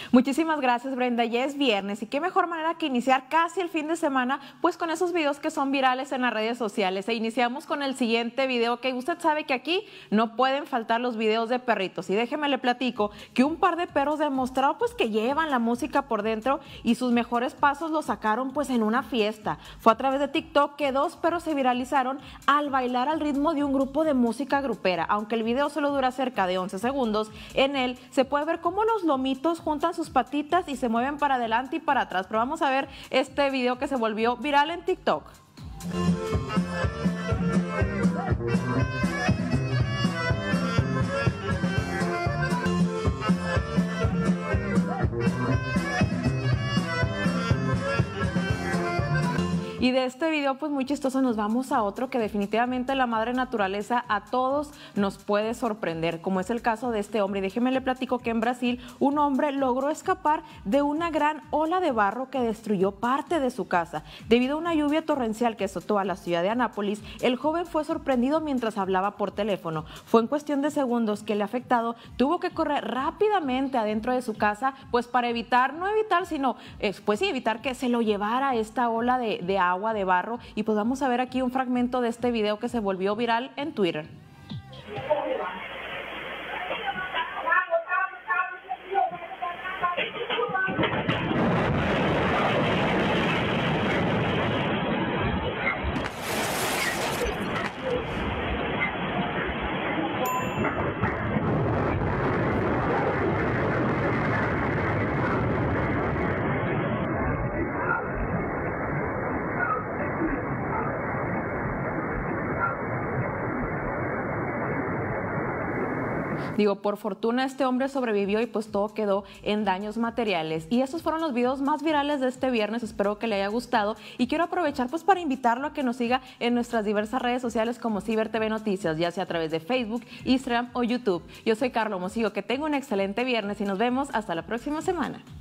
Muchísimas gracias, Brenda. Ya es viernes y qué mejor manera que iniciar casi el fin de semana pues con esos videos que son virales en las redes sociales. E iniciamos con el siguiente video, que usted sabe que aquí no pueden faltar los videos de perritos. Y déjeme le platico que un par de perros demostraron pues que llevan la música por dentro y sus mejores pasos los sacaron pues en una fiesta. Fue a través de TikTok que dos perros se viralizaron al bailar al ritmo de un grupo de música grupera. Aunque el video solo dura cerca de 11 segundos, en él se puede ver cómo los lomitos juntan sus patitas y se mueven para adelante y para atrás. Pero vamos a ver este video que se volvió viral en TikTok. Y de este video pues muy chistoso nos vamos a otro que definitivamente la madre naturaleza a todos nos puede sorprender, como es el caso de este hombre. Y déjeme le platico que en Brasil un hombre logró escapar de una gran ola de barro que destruyó parte de su casa. Debido a una lluvia torrencial que azotó a la ciudad de Anápolis, el joven fue sorprendido mientras hablaba por teléfono. Fue en cuestión de segundos que el afectado tuvo que correr rápidamente adentro de su casa pues para evitar, no evitar, sino pues sí, evitar que se lo llevara esta ola de agua, de barro. Y pues vamos a ver aquí un fragmento de este video que se volvió viral en Twitter. Digo, por fortuna este hombre sobrevivió y pues todo quedó en daños materiales. Y esos fueron los videos más virales de este viernes. Espero que le haya gustado y quiero aprovechar pues para invitarlo a que nos siga en nuestras diversas redes sociales como Ciber TV Noticias, ya sea a través de Facebook, Instagram o YouTube. Yo soy Carla Mosigo, que tenga un excelente viernes y nos vemos hasta la próxima semana.